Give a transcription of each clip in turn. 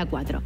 la 4.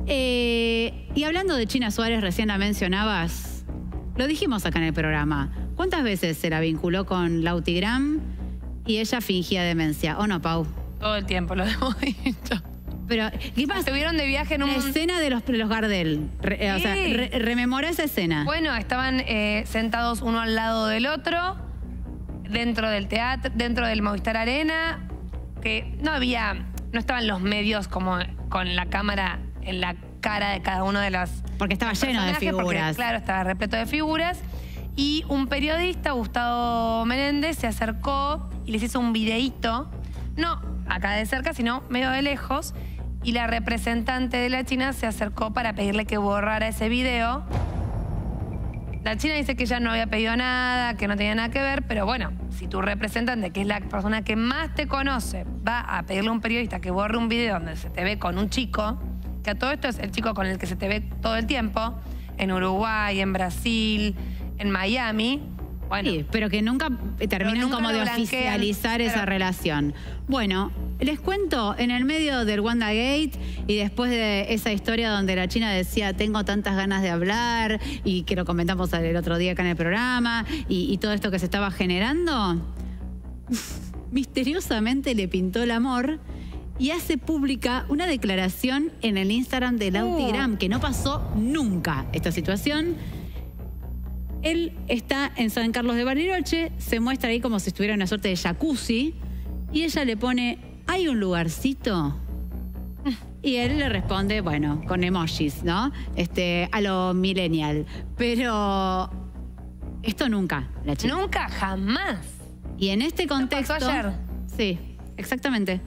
Y hablando de China Suárez, recién la mencionabas, lo dijimos acá en el programa. ¿Cuántas veces se la vinculó con Lautigram y ella fingía demencia? ¿O no, Pau? Todo el tiempo lo hemos dicho. Pero, ¿qué pasa? Estuvieron de viaje en un... La escena de los Gardel. O sea, rememora esa escena. Bueno, estaban sentados uno al lado del otro, dentro del teatro, dentro del Movistar Arena, que no estaban los medios como con la cámara en la cara de cada uno de las... Porque estaba lleno de figuras. Porque, claro, estaba repleto de figuras. Y un periodista, Gustavo Menéndez, se acercó y les hizo un videíto, no acá de cerca, sino medio de lejos, y la representante de la China se acercó para pedirle que borrara ese video. La China dice que ella no había pedido nada, que no tenía nada que ver, pero bueno, si tu representante, que es la persona que más te conoce, va a pedirle a un periodista que borre un video donde se te ve con un chico, que a todo esto es el chico con el que se te ve todo el tiempo, en Uruguay, en Brasil, en Miami... Bueno, sí, pero que nunca terminan como de oficializar esa relación. Bueno, les cuento, en el medio del WandaGate y después de esa historia donde la China decía tengo tantas ganas de hablar y que lo comentamos el otro día acá en el programa y todo esto que se estaba generando, misteriosamente le pintó el amor y hace pública una declaración en el Instagram de Lautigram, que no pasó nunca esta situación. Él está en San Carlos de Bariloche, se muestra ahí como si estuviera en una suerte de jacuzzi y ella le pone, ¿hay un lugarcito? Y él le responde, bueno, con emojis, ¿no? A lo millennial. Pero esto nunca, la chica. Nunca, jamás. Y en este contexto... ¿Esto pasó ayer? Sí, exactamente.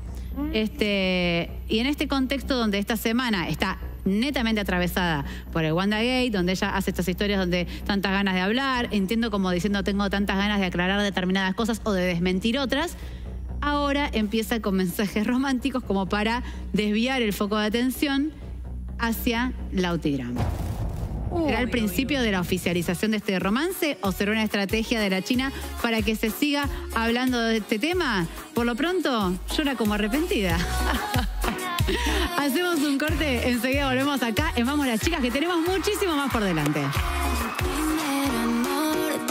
Y en este contexto donde esta semana está netamente atravesada por el WandaGate, donde ella hace estas historias donde tantas ganas de hablar, entiendo como diciendo tengo tantas ganas de aclarar determinadas cosas o de desmentir otras, ahora empieza con mensajes románticos como para desviar el foco de atención hacia Lautigram. ¿Será el principio de la oficialización de este romance o será una estrategia de la China para que se siga hablando de este tema? Por lo pronto, llora como arrepentida. Hacemos un corte, enseguida volvemos acá en Vamos las Chicas, que tenemos muchísimo más por delante.